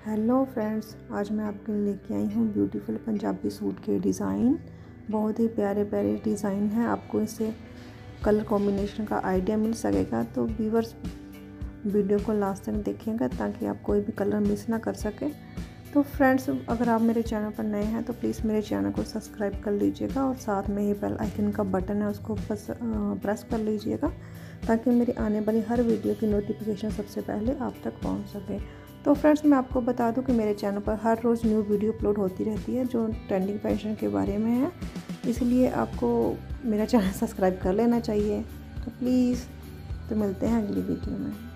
Hello friends, आज मैं आपके लिए लेके आई हूँ ब्यूटीफुल पंजाबी सूट के डिज़ाइन। बहुत ही प्यारे प्यारे डिज़ाइन हैं। आपको इससे कलर कॉम्बिनेशन का आइडिया मिल सकेगा, तो व्यूअर्स वीडियो को लास्ट तक देखिएगा ताकि आप कोई भी कलर मिस ना कर सके। तो फ्रेंड्स, अगर आप मेरे चैनल पर नए हैं तो प्लीज़ मेरे चैनल को सब्सक्राइब कर लीजिएगा और साथ में ही बेल आइकन का बटन है उसको प्रेस कर लीजिएगा ताकि मेरी आने वाली हर वीडियो की नोटिफिकेशन सबसे पहले आप तक पहुंच सके। तो फ्रेंड्स, मैं आपको बता दूं कि मेरे चैनल पर हर रोज़ न्यू वीडियो अपलोड होती रहती है जो ट्रेंडिंग फैशन के बारे में है, इसलिए आपको मेरा चैनल सब्सक्राइब कर लेना चाहिए। तो प्लीज़, तो मिलते हैं अगली वीडियो में।